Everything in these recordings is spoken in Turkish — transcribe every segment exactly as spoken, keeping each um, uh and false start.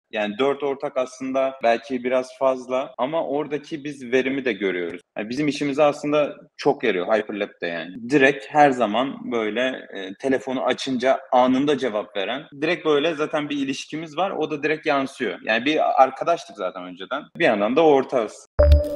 Yani dört ortak aslında belki biraz fazla ama oradaki biz verimi de görüyoruz. Yani bizim işimize aslında çok yarıyor Hyperlap'te yani. Direkt her zaman böyle e, telefonu açınca anında cevap veren, direkt böyle zaten bir ilişkimiz var. O da direkt yansıyor. Yani bir arkadaştık zaten önceden. Bir yandan da ortağız.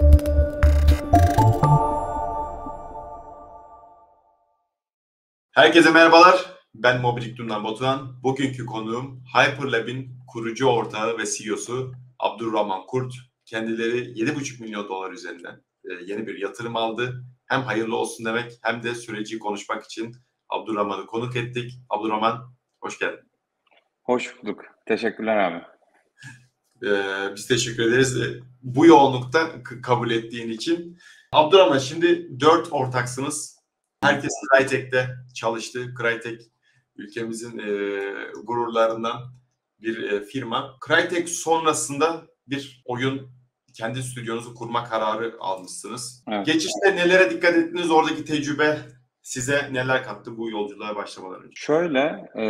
Herkese merhabalar. Ben Mobiliktum'dan Batuhan. Bugünkü konuğum Hyperlap'in kurucu ortağı ve C E O'su Abdurrahman Kurt. Kendileri yedi buçuk milyon dolar üzerinden yeni bir yatırım aldı. Hem hayırlı olsun demek hem de süreci konuşmak için Abdurrahman'ı konuk ettik. Abdurrahman, hoş geldin. Hoş bulduk. Teşekkürler abi. Ee, biz teşekkür ederiz bu yoğunlukta k- kabul ettiğin için. Abdurrahman, şimdi dört ortaksınız. Herkes Crytek'te çalıştı. Crytek ülkemizin e, gururlarından bir e, firma. Crytek sonrasında bir oyun, kendi stüdyonuzu kurma kararı almışsınız. Evet. Geçişte nelere dikkat ettiniz? Oradaki tecrübe size neler kattı bu yolculuğa başlamadan önce? Şöyle, e,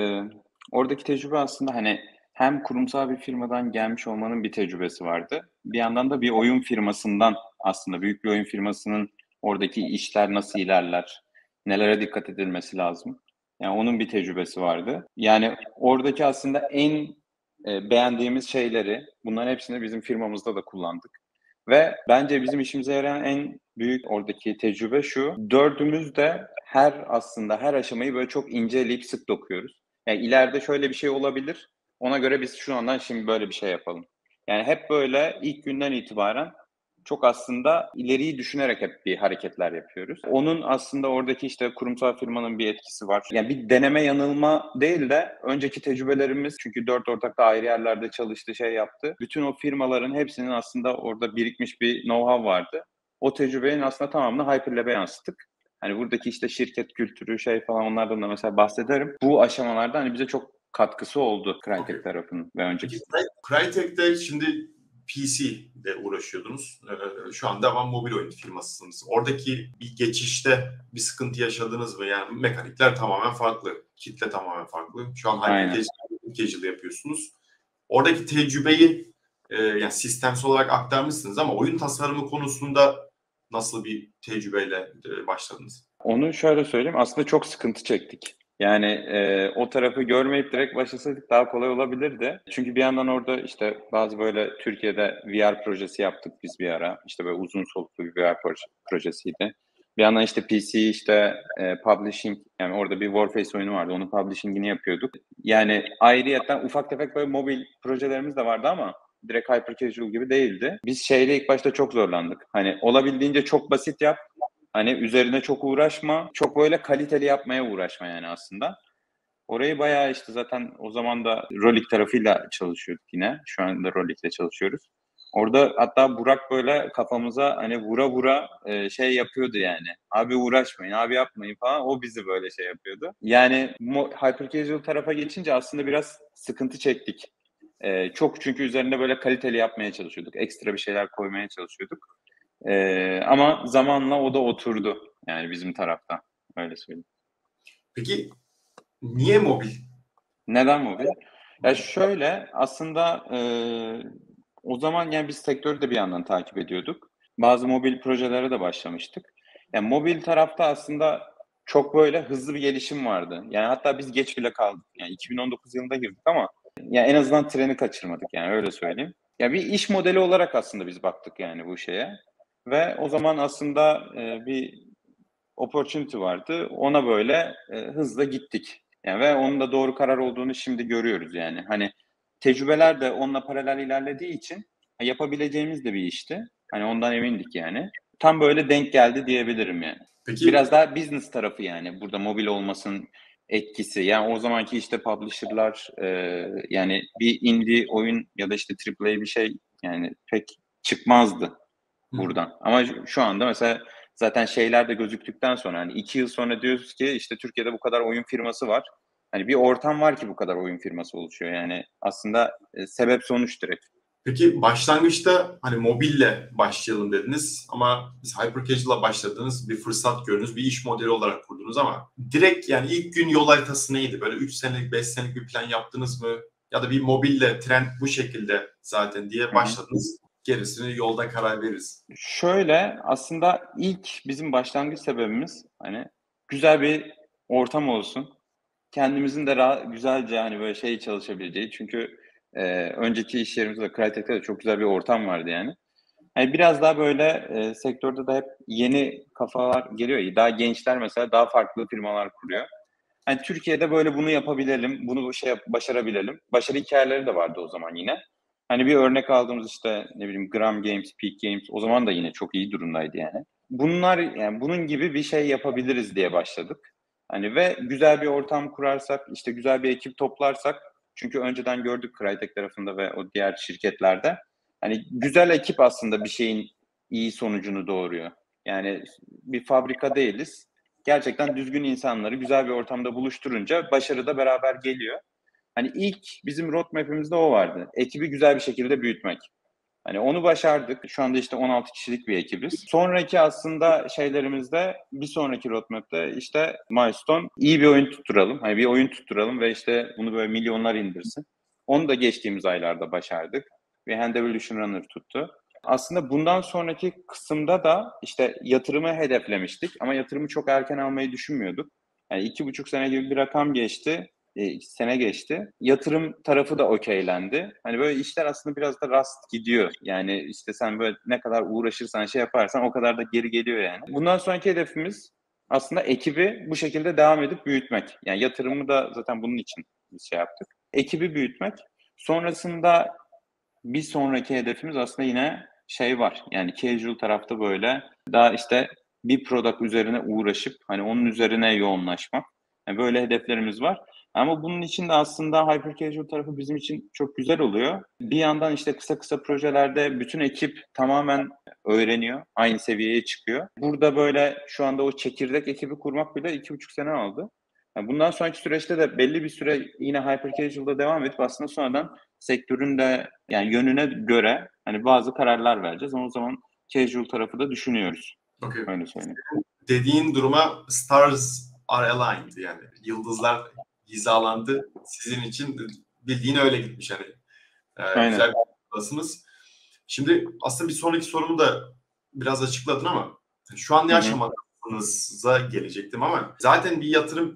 oradaki tecrübe aslında hani hem kurumsal bir firmadan gelmiş olmanın bir tecrübesi vardı. Bir yandan da bir oyun firmasından, aslında büyük bir oyun firmasının oradaki işler nasıl ilerler, nelere dikkat edilmesi lazım. Yani onun bir tecrübesi vardı. Yani oradaki aslında en e, beğendiğimiz şeyleri, bunların hepsini bizim firmamızda da kullandık. Ve bence bizim işimize yarayan en büyük oradaki tecrübe şu: dördümüz de her aslında her aşamayı böyle çok inceleyip sık dokuyoruz. Yani ileride şöyle bir şey olabilir, ona göre biz şu andan şimdi böyle bir şey yapalım. Yani hep böyle ilk günden itibaren çok aslında ileriyi düşünerek hep bir hareketler yapıyoruz. Onun aslında oradaki işte kurumsal firmanın bir etkisi var. Yani bir deneme yanılma değil de önceki tecrübelerimiz, çünkü dört ortak da ayrı yerlerde çalıştı, şey yaptı. Bütün o firmaların hepsinin aslında orada birikmiş bir know-how vardı. O tecrübenin aslında tamamını Hyperlap'e yansıttık. Hani buradaki işte şirket kültürü şey falan, onlardan da mesela bahsederim. Bu aşamalarda hani bize çok katkısı oldu Crytek Okay. tarafının ve önceki. Crytek'te şimdi P C ile uğraşıyordunuz. Ee, şu anda ama mobil oyun firmasısınız. Oradaki bir geçişte bir sıkıntı yaşadınız mı? Yani mekanikler tamamen farklı, kitle tamamen farklı. Şu an hyper-casual yapıyorsunuz. Oradaki tecrübeyi e, yani sistemsel olarak aktarmışsınız ama oyun tasarımı konusunda nasıl bir tecrübeyle e, başladınız? Onu şöyle söyleyeyim, aslında çok sıkıntı çektik. Yani e, o tarafı görmeyip direkt başlasaydık daha kolay olabilirdi. Çünkü bir yandan orada işte bazı böyle Türkiye'de V R projesi yaptık biz bir ara. İşte böyle uzun soluklu bir V R proje, projesiydi. Bir yandan işte P C işte e, publishing, yani orada bir Warface oyunu vardı. Onun publishing'ini yapıyorduk. Yani ayrıyeten ufak tefek böyle mobil projelerimiz de vardı ama direkt hyper casual gibi değildi. Biz şeyle ilk başta çok zorlandık. Hani olabildiğince çok basit yap. Hani üzerine çok uğraşma, çok böyle kaliteli yapmaya uğraşma yani aslında. Orayı bayağı işte zaten o zaman da Rolik tarafıyla çalışıyorduk yine. Şu anda Rolik'le çalışıyoruz. Orada hatta Burak böyle kafamıza hani vura vura e, şey yapıyordu yani. Abi uğraşmayın, abi yapmayın falan. O bizi böyle şey yapıyordu. Yani hyper casual tarafa geçince aslında biraz sıkıntı çektik. E, çok, çünkü üzerinde böyle kaliteli yapmaya çalışıyorduk. Ekstra bir şeyler koymaya çalışıyorduk. Ee, ama zamanla o da oturdu yani bizim taraftan. Öyle söyleyeyim. Peki niye mobil? Neden mobil? Ya şöyle aslında e, o zaman yani biz sektörü de bir yandan takip ediyorduk. Bazı mobil projelere de başlamıştık. Yani mobil tarafta aslında çok böyle hızlı bir gelişim vardı. Yani hatta biz geç bile kaldık. Yani iki bin on dokuz yılında girdik ama yani en azından treni kaçırmadık, yani öyle söyleyeyim. Ya bir iş modeli olarak aslında biz baktık yani bu şeye. Ve o zaman aslında e, bir opportunity vardı. Ona böyle e, hızla gittik. Yani ve onun da doğru karar olduğunu şimdi görüyoruz yani. Hani tecrübeler de onunla paralel ilerlediği için yapabileceğimiz de bir işti. Hani ondan emindik yani. Tam böyle denk geldi diyebilirim yani. Peki Biraz daha business tarafı yani burada mobil olmasının etkisi. Yani o zamanki işte publisher'lar e, yani bir indie oyun ya da işte triple A bir şey yani pek çıkmazdı buradan. Ama şu anda mesela zaten şeyler de gözüktükten sonra hani iki yıl sonra diyoruz ki işte Türkiye'de bu kadar oyun firması var. Hani bir ortam var ki bu kadar oyun firması oluşuyor. Yani aslında e, sebep sonuç direkt. Peki başlangıçta hani mobille başlayalım dediniz ama biz hyper casual'la başladınız, bir fırsat gördünüz, bir iş modeli olarak kurdunuz ama direkt yani ilk gün yol haritası neydi? Böyle üç senelik, beş senelik bir plan yaptınız mı? ya da bir mobille trend bu şekilde zaten diye Hı hı. başladınız. Gerisini yolda karar veririz. Şöyle aslında ilk bizim başlangıç sebebimiz hani güzel bir ortam olsun. Kendimizin de rahat, güzelce hani böyle şey çalışabileceği. Çünkü e, önceki iş yerimizde de Crytek'te de çok güzel bir ortam vardı yani. Hani biraz daha böyle e, sektörde de hep yeni kafalar geliyor ya. Daha gençler mesela daha farklı firmalar kuruyor. Hani Türkiye'de böyle bunu yapabilelim, bunu şey yap- başarabilelim. Başarı hikayeleri de vardı o zaman yine. Hani bir örnek aldığımız işte ne bileyim Gram Games, Peak Games o zaman da yine çok iyi durumdaydı yani. Bunlar yani bunun gibi bir şey yapabiliriz diye başladık. Hani ve güzel bir ortam kurarsak, işte güzel bir ekip toplarsak çünkü önceden gördük Crytek tarafında ve o diğer şirketlerde. Hani güzel ekip aslında bir şeyin iyi sonucunu doğuruyor. Yani bir fabrika değiliz, gerçekten düzgün insanları güzel bir ortamda buluşturunca başarı da beraber geliyor. Hani ilk bizim roadmap'imizde o vardı. Ekibi güzel bir şekilde büyütmek. Hani onu başardık. Şu anda işte on altı kişilik bir ekibiz. Sonraki aslında şeylerimizde bir sonraki roadmap'te işte milestone iyi bir oyun tutturalım. Hani bir oyun tutturalım ve işte bunu böyle milyonlar indirsin. Onu da geçtiğimiz aylarda başardık. Bir Hand Evolution Runner tuttu. Aslında bundan sonraki kısımda da işte yatırımı hedeflemiştik ama yatırımı çok erken almayı düşünmüyorduk. Yani iki buçuk sene gibi bir rakam geçti, e, sene geçti. Yatırım tarafı da okeylendi. Hani böyle işler aslında biraz da rast gidiyor. Yani işte sen böyle ne kadar uğraşırsan şey yaparsan o kadar da geri geliyor yani. Bundan sonraki hedefimiz aslında ekibi bu şekilde devam edip büyütmek. Yani yatırımı da zaten bunun için biz şey yaptık. Ekibi büyütmek. Sonrasında bir sonraki hedefimiz aslında yine şey var. Yani casual tarafta böyle daha işte bir product üzerine uğraşıp hani onun üzerine yoğunlaşmak. Yani böyle hedeflerimiz var. Ama bunun için de aslında hyper casual tarafı bizim için çok güzel oluyor. Bir yandan işte kısa kısa projelerde bütün ekip tamamen öğreniyor. Aynı seviyeye çıkıyor. Burada böyle şu anda o çekirdek ekibi kurmak bile iki buçuk sene aldı. Yani bundan sonraki süreçte de belli bir süre yine hyper casual'da devam edip aslında sonradan sektörün de yani yönüne göre hani bazı kararlar vereceğiz. Ama o zaman casual tarafı da düşünüyoruz. Okay. Öyle söyleyeyim. Dediğin duruma stars are aligned, yani yıldızlar hizalandı. Sizin için bildiğin öyle gitmiş hani. Ee, güzel bir noktasınız. Şimdi aslında bir sonraki sorumu da biraz açıkladın ama şu an ne Hı hı. aşamadasınıza gelecektim ama zaten bir yatırımı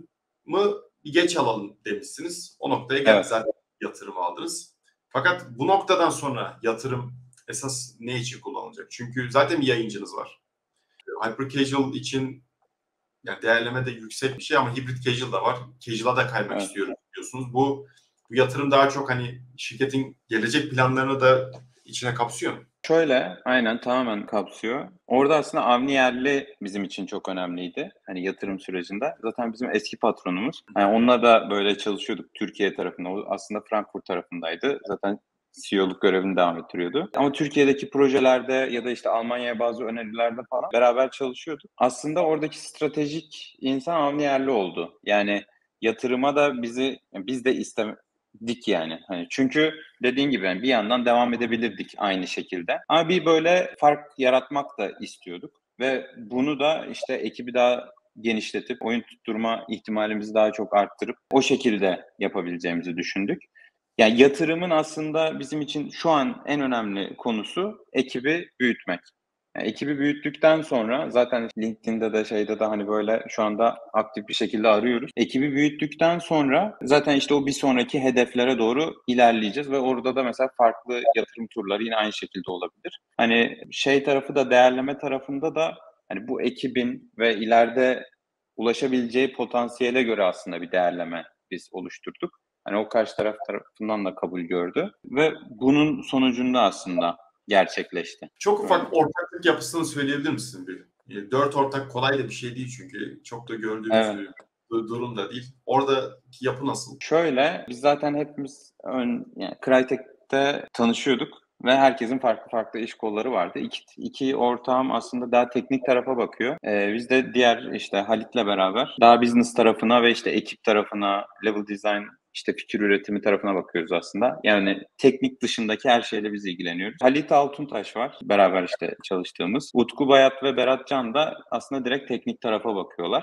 bir geç alalım demişsiniz. O noktaya geldi. Evet. Zaten yatırım aldınız. Fakat bu noktadan sonra yatırım esas ne için kullanılacak? Çünkü zaten bir yayıncınız var. Hyper casual için yani değerleme de yüksek bir şey ama hibrit casual da var. Casual'a da kaymak Evet. istiyorum diyorsunuz. Bu, bu yatırım daha çok hani şirketin gelecek planlarını da içine kapsıyor mu? Şöyle, aynen tamamen kapsıyor. Orada aslında Avni Yerli bizim için çok önemliydi. Hani yatırım sürecinde. Zaten bizim eski patronumuz. Yani onunla da böyle çalışıyorduk Türkiye tarafında. O aslında Frankfurt tarafındaydı. Zaten C E O'luk görevini devam ettiriyordu. Ama Türkiye'deki projelerde ya da işte Almanya'ya bazı önerilerde falan beraber çalışıyorduk. Aslında oradaki stratejik insan Avni Yerli oldu. Yani yatırıma da bizi, biz de istedik yani. Hani çünkü dediğin gibi yani bir yandan devam edebilirdik aynı şekilde. Ama bir böyle fark yaratmak da istiyorduk. Ve bunu da işte ekibi daha genişletip oyun tutturma ihtimalimizi daha çok arttırıp o şekilde yapabileceğimizi düşündük. Yani yatırımın aslında bizim için şu an en önemli konusu ekibi büyütmek. Yani ekibi büyüttükten sonra zaten LinkedIn'de de şeyde de hani böyle şu anda aktif bir şekilde arıyoruz. Ekibi büyüttükten sonra zaten işte o bir sonraki hedeflere doğru ilerleyeceğiz ve orada da mesela farklı yatırım turları yine aynı şekilde olabilir. Hani şey tarafı da değerleme tarafında da hani bu ekibin ve ileride ulaşabileceği potansiyele göre aslında bir değerleme biz oluşturduk. Hani o karşı taraf tarafından da kabul gördü ve bunun sonucunda aslında gerçekleşti. Çok Böyle. ufak ortaklık yapısını söyleyebilir misin bir? E, Dört ortak kolay da bir şey değil çünkü çok da gördüğümüz Evet. bir durum da değil. Oradaki yapı nasıl? Şöyle, biz zaten hepimiz ön, yani Crytek'te tanışıyorduk ve herkesin farklı farklı iş kolları vardı. İki, iki ortağım aslında daha teknik tarafa bakıyor. Ee, biz de diğer işte Halit'le beraber daha business tarafına ve işte ekip tarafına, level design, işte fikir üretimi tarafına bakıyoruz aslında. Yani teknik dışındaki her şeyle biz ilgileniyoruz. Halit Altuntaş var beraber işte çalıştığımız. Utku Bayat ve Berat Can da aslında direkt teknik tarafa bakıyorlar.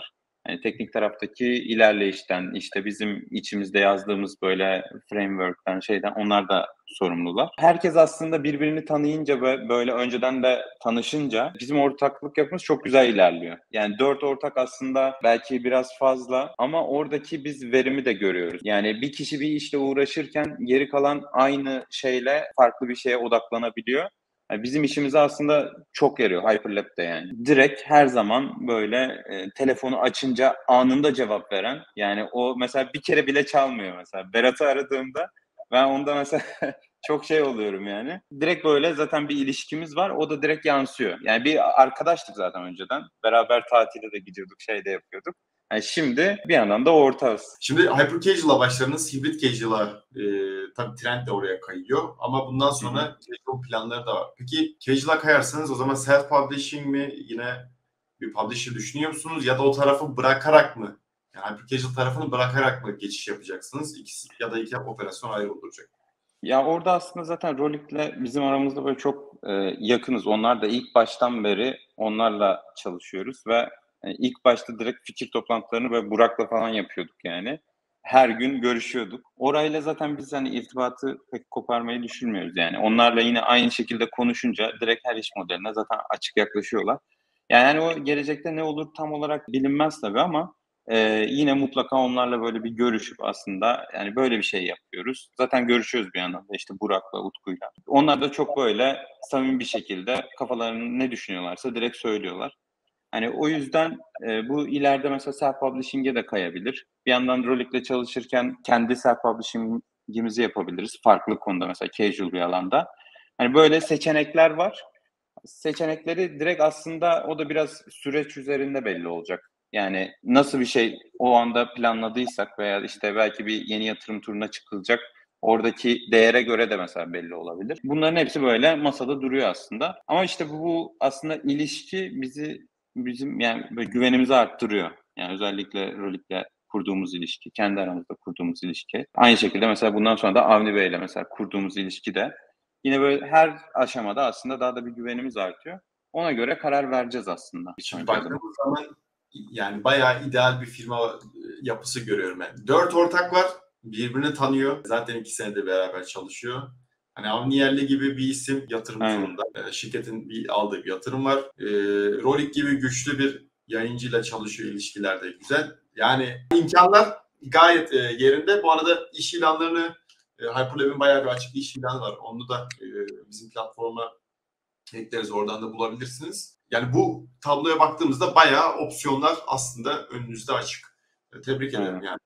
Hani teknik taraftaki ilerleyişten, işte bizim içimizde yazdığımız böyle framework'ten, şeyden onlar da sorumlular. Herkes aslında birbirini tanıyınca ve böyle önceden de tanışınca bizim ortaklık yapımız çok güzel ilerliyor. Yani dört ortak aslında belki biraz fazla ama oradaki biz verimi de görüyoruz. Yani bir kişi bir işle uğraşırken geri kalan aynı şeyle farklı bir şeye odaklanabiliyor. Ya, bizim işimize aslında çok yarıyor Hyperlap'te yani. Direkt her zaman böyle, eee, telefonu açınca anında cevap veren, yani o mesela bir kere bile çalmıyor mesela. Berat'ı aradığımda ben onda mesela çok şey oluyorum yani. Direkt böyle zaten bir ilişkimiz var, o da direkt yansıyor. Yani bir arkadaştık zaten önceden. Beraber tatile de gidiyorduk, şey de yapıyorduk. Hani şimdi bir yandan da ortağız. Şimdi Hyper Casual'la başladınız, Hybrid Casual'a e, tabii trend de oraya kayıyor ama bundan Hı sonra hı. casual planları da var. Peki Casual'a kayarsanız o zaman self-publishing mi, yine bir publisher düşünüyor musunuz ya da o tarafı bırakarak mı? Yani Hyper Casual tarafını bırakarak mı geçiş yapacaksınız? İkisi ya da iki operasyon ayrı olacak. Ya, orada aslında zaten Rolik'le bizim aramızda böyle çok, eee, yakınız. Onlar da ilk baştan beri onlarla çalışıyoruz ve, eee, ilk başta direkt fikir toplantılarını böyle Burak'la falan yapıyorduk yani. Her gün görüşüyorduk. Orayla zaten biz, hani, irtibatı pek koparmayı düşünmüyoruz yani. Onlarla yine aynı şekilde konuşunca direkt her iş modeline zaten açık yaklaşıyorlar. Yani, hani, o gelecekte ne olur tam olarak bilinmez tabii ama Eee, yine mutlaka onlarla böyle bir görüşüp aslında, yani, böyle bir şey yapıyoruz. Zaten görüşüyoruz bir yandan da, işte, Burak'la, Utku'yla. Onlar da çok böyle samimi bir şekilde kafalarında ne düşünüyorlarsa direkt söylüyorlar. Hani, o yüzden, eee, bu ileride mesela self-publishing'e de kayabilir. Bir yandan Rolik'le çalışırken kendi self-publishing'imizi yapabiliriz. Farklı konuda mesela casual bir alanda. Hani, böyle seçenekler var. Seçenekleri direkt aslında o da biraz süreç üzerinde belli olacak. Yani nasıl bir şey o anda planladıysak veya, işte, belki bir yeni yatırım turuna çıkılacak, oradaki değere göre de mesela belli olabilir. Bunların hepsi böyle masada duruyor aslında ama, işte, bu bu aslında ilişki bizi bizim, yani, böyle güvenimizi arttırıyor. Yani özellikle Rolik'le kurduğumuz ilişki, kendi aramızda kurduğumuz ilişki. Aynı şekilde mesela bundan sonra da Avni Bey'le mesela kurduğumuz ilişki de yine böyle her aşamada aslında daha da bir güvenimiz artıyor. Ona göre karar vereceğiz aslında bir Şimdi sonraki adıma. baktığımız zaman yani bayağı ideal bir firma yapısı görüyorum ben. Dört ortak var, birbirini tanıyor. Zaten iki senedir beraber çalışıyor. Hani Avni Yerli gibi bir isim yatırım Aynen. turunda. E, şirketin bir aldığı bir yatırım var. E, Rolik gibi güçlü bir yayıncıyla çalışıyor, ilişkiler de güzel. Yani imkanlar gayet e, yerinde. Bu arada iş ilanlarını e, Hyperlab'in bayağı bir açık iş ilanı var. Onu da e, bizim platforma ekleriz, oradan da bulabilirsiniz. Yani bu tabloya baktığımızda bayağı opsiyonlar aslında önünüzde açık. E, Tebrik ederim Aynen. yani.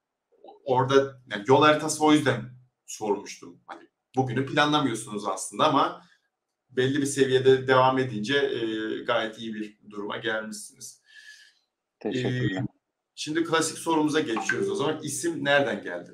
Orada yani yol haritası, o yüzden sormuştum. Hani bugünü planlamıyorsunuz aslında ama belli bir seviyede devam edince e, gayet iyi bir duruma gelmişsiniz. E, Teşekkürler. Şimdi klasik sorumuza geçiyoruz o zaman. İsim nereden geldi?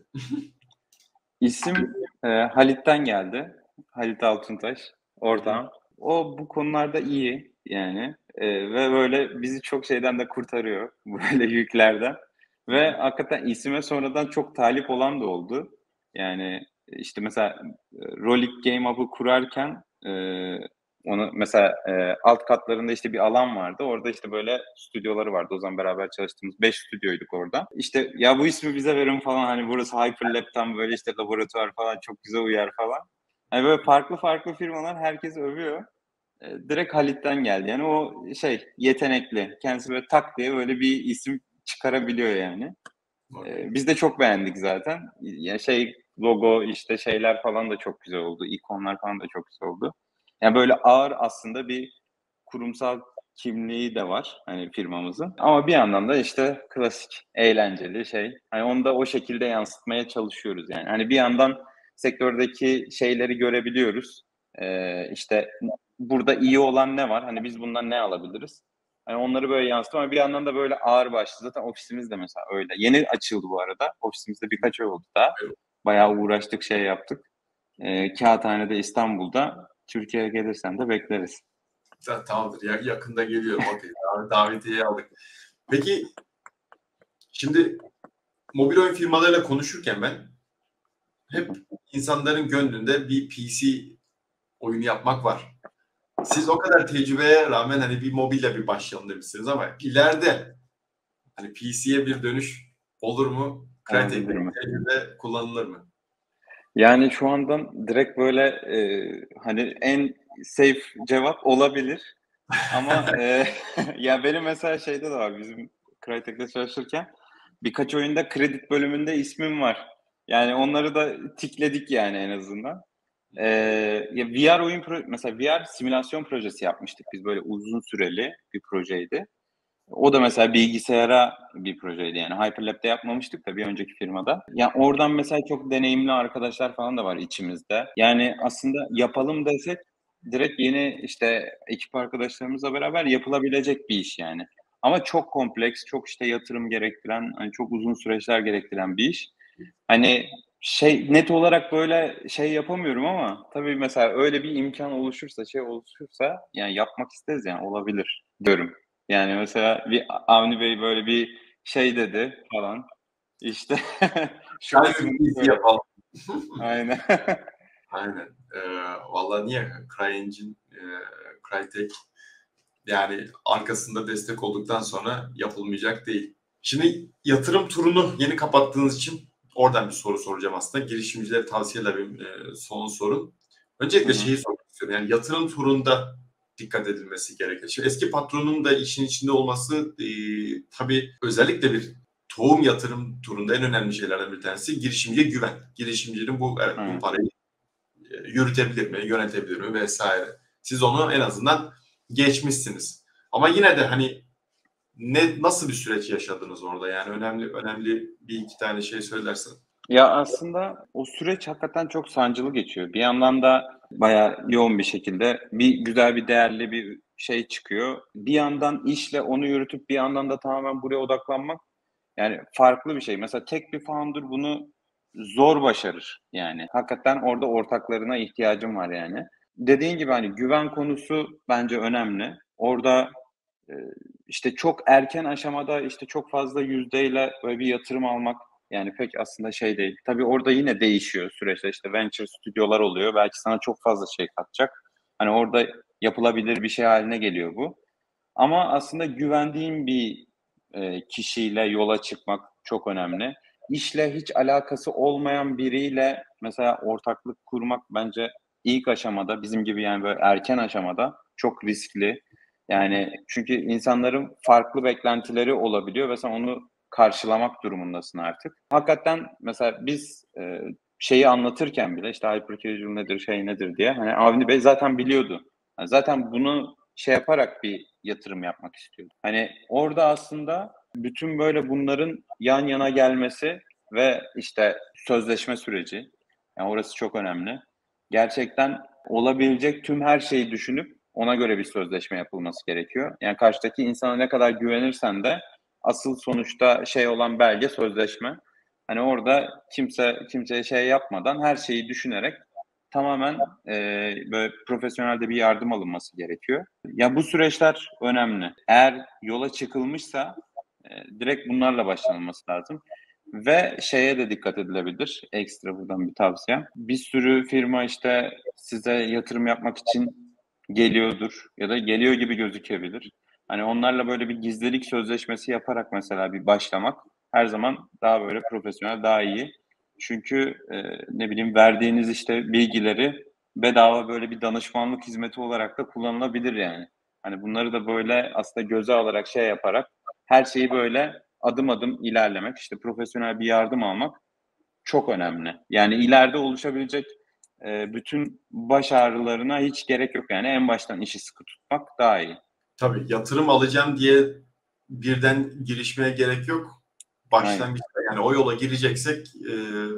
İsim, eee, Halit'ten geldi. Halit Altuntaş, ortağım. O bu konularda iyi yani, eee, ve böyle bizi çok şeyden de kurtarıyor, böyle yüklerden ve hakikaten isime sonradan çok talip olan da oldu. Yani, işte, mesela, eee, Rolik Game Hub'ı kurarken, eee, onu mesela, eee, alt katlarında, işte, bir alan vardı. Orada, işte, böyle stüdyoları vardı. O zaman beraber çalıştığımız beş stüdyoyduk orada. İşte, "Ya, bu ismi bize verin." falan, hani, "Burası Hyperlab, tam böyle, işte, laboratuvar falan, çok güzel uyar." falan. Hani, böyle farklı farklı firmalar herkes övüyor. Eee, direkt Halit'ten geldi. Yani o şey, yetenekli. Kendisi böyle tak diye böyle bir isim çıkarabiliyor yani. Eee, Okay. biz de çok beğendik zaten. Ya, şey, logo, işte, şeyler falan da çok güzel oldu. İkonlar falan da çok güzel oldu. Yani, böyle ağır aslında bir kurumsal kimliği de var, hani, firmamızın. Ama bir yandan da, işte, klasik, eğlenceli şey. Hani, onu da o şekilde yansıtmaya çalışıyoruz yani. Hani, bir yandan sektördeki şeyleri görebiliyoruz. Eee, işte, burada iyi olan ne var? Hani, biz bundan ne alabiliriz? Hani, onları böyle yansıtıyor ama bir yandan da böyle ağırbaşlı. Zaten ofisimiz de mesela öyle. Yeni açıldı bu arada. Ofisimiz de birkaç ay oldu daha. Bayağı uğraştık, şey yaptık. Eee, Kağıthane'de, İstanbul'da. Türkiye'ye gelirsen de bekleriz. Ta- Tamamdır. Ya, yakında geliyorum. Okey. Dav- Davetiyeyi aldık. Peki şimdi mobil oyun firmalarıyla konuşurken ben Hı hep hı. insanların gönlünde bir P C oyunu yapmak var. Siz o kadar tecrübeye rağmen hani bir mobille bir başlayalım demişsiniz ama ileride Hani P C'ye bir dönüş olur mu? Crytek'te Olabilir mi? tecrübe kullanılır mı? Yani şu andan direkt böyle e, hani en safe cevap olabilir. Ama e, ya benim mesela şeyde de var bizim Crytek'te çalışırken birkaç oyunda kredi bölümünde ismim var. Yani onları da tikledik yani en azından. Ee, ya V R oyun pro mesela V R simülasyon projesi yapmıştık biz böyle uzun süreli bir projeydi. O da mesela bilgisayara bir projeydi yani Hyperlap'te yapmamıştık da bir önceki firmada. Ya oradan mesela çok deneyimli arkadaşlar falan da var içimizde. Yani aslında yapalım desek direkt yeni işte ekip arkadaşlarımızla beraber yapılabilecek bir iş yani. Ama çok kompleks, çok işte yatırım gerektiren, hani çok uzun süreçler gerektiren bir iş. Hani şey net olarak böyle şey yapamıyorum ama tabii mesela öyle bir imkan oluşursa, şey oluşursa yani yapmak isteriz yani olabilir diyorum. Yani mesela bir Avni Bey böyle bir şey dedi falan. İşte şu Hadi bir kısmını P C böyle yapalım. aynen. Aynen. Ee, Vallahi niye? CryEngine, e, Crytek yani arkasında destek olduktan sonra yapılmayacak değil. Şimdi yatırım turunu yeni kapattığınız için oradan bir soru soracağım aslında. Girişimcilere tavsiyeler benim e, son sorum. Hı Öncelikle hı. şeyi sormak istiyorum. Yani yatırım turunda dikkat edilmesi gerekir. Şimdi eski patronun da işin içinde olması e, tabii özellikle bir tohum yatırım turunda en önemli şeylerden bir tanesi girişimciye güven. Girişimcinin bu evet bu Evet. parayı e, yürütebilir mi, yönetebilir mi vesaire. Siz onu en azından geçmişsiniz. Ama yine de hani ne nasıl bir süreç yaşadınız orada? Yani önemli önemli bir iki tane şey söylersen. Ya, aslında o süreç hakikaten çok sancılı geçiyor. Bir yandan da bayağı yoğun bir şekilde bir güzel, bir değerli bir şey çıkıyor. Bir yandan işle onu yürütüp bir yandan da tamamen buraya odaklanmak, yani, farklı bir şey. Mesela tek bir founder bunu zor başarır, yani. Hakikaten orada ortaklarına ihtiyacım var, yani. Dediğin gibi, hani, güven konusu bence önemli. Orada, eee, işte, çok erken aşamada, işte, çok fazla yüzdeyle böyle bir yatırım almak, yani, pek aslında şey değil. Tabii orada yine değişiyor süreçte. İşte, venture stüdyolar oluyor. Belki sana çok fazla şey katacak. Hani, orada yapılabilir bir şey haline geliyor bu. Ama aslında güvendiğin bir, eee, kişiyle yola çıkmak çok önemli. İşle hiç alakası olmayan biriyle mesela ortaklık kurmak bence ilk aşamada, bizim gibi yani böyle erken aşamada çok riskli. Yani çünkü insanların farklı beklentileri olabiliyor ve sen onu karşılamak durumundasın artık. Hakikaten mesela biz, eee, şeyi anlatırken bile işte hypercasual nedir, şey nedir diye hani Avni Bey zaten biliyordu. Hani zaten bunu şey yaparak bir yatırım yapmak istiyordu. Hani orada aslında bütün böyle bunların yan yana gelmesi ve işte sözleşme süreci, yani orası çok önemli. Gerçekten olabilecek tüm her şeyi düşünüp ona göre bir sözleşme yapılması gerekiyor. Yani karşıdaki insana ne kadar güvenirsen de asıl sonuçta şey olan belge sözleşme. Hani orada kimse kimseye şey yapmadan her şeyi düşünerek tamamen, eee, böyle profesyonel de bir yardım alınması gerekiyor. Ya, bu süreçler önemli. Eğer yola çıkılmışsa, eee, direkt bunlarla başlanılması lazım ve şeye de dikkat edilebilir, ekstra buradan bir tavsiyem. Bir sürü firma, işte, size yatırım yapmak için geliyordur ya da geliyor gibi gözükebilir. Hani, onlarla böyle bir gizlilik sözleşmesi yaparak mesela bir başlamak her zaman daha böyle profesyonel, daha iyi. Çünkü, eee, ne bileyim, verdiğiniz, işte, bilgileri bedava böyle bir danışmanlık hizmeti olarak da kullanılabilir yani. Hani, bunları da böyle aslında göze alarak, şey yaparak her şeyi böyle adım adım ilerlemek, işte, profesyonel bir yardım almak çok önemli. Yani ileride oluşabilecek, eee, bütün baş ağrılarına hiç gerek yok yani. En baştan işi sıkı tutmak daha iyi. Tabii yatırım alacağım diye birden girişmeye gerek yok. Aynen. Başlangıçta yani o yola gireceksek e,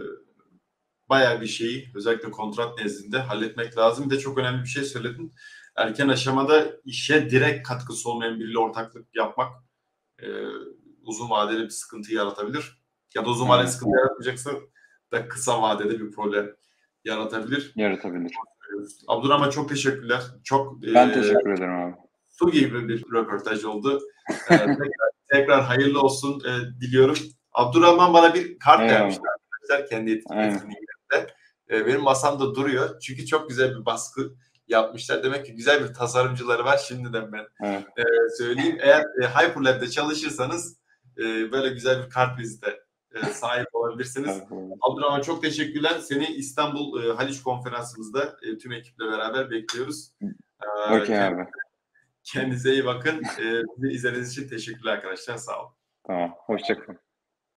bayağı bir şeyi özellikle kontrat nezdinde halletmek lazım. Bir de çok önemli bir şey söyledin. Erken aşamada işe direkt katkısı olmayan biriyle ortaklık yapmak e, uzun vadeli bir sıkıntı yaratabilir. Ya da uzun vadeli Aynen. sıkıntı yaratmayacaksa da kısa vadede bir problem yaratabilir. Yaratabilir. Abdurrahman çok teşekkürler. Çok Ben e, teşekkür ederim abi. su gibi bir röportaj oldu. E, tekrar, tekrar hayırlı olsun e, diliyorum. Abdurrahman bana bir kart vermişti Eyvallah. arkadaşlar kendi etki- Aynen. etkinliklerinde. E, benim masamda duruyor. Çünkü çok güzel bir baskı yapmışlar. Demek ki güzel bir tasarımcıları var. Şimdiden ben Evet. e, söyleyeyim. Eğer e, Hyperlab'de çalışırsanız e, böyle güzel bir kart vizite e, sahip olabilirsiniz. Abdurrahman çok teşekkürler. Seni İstanbul e, Haliç konferansımızda e, tüm ekiple beraber bekliyoruz. E, Okey kend, abi. kendinize iyi bakın. E, bizi izlediğiniz için teşekkürler arkadaşlar. Sağ olun. Tamam. Hoşça kalın.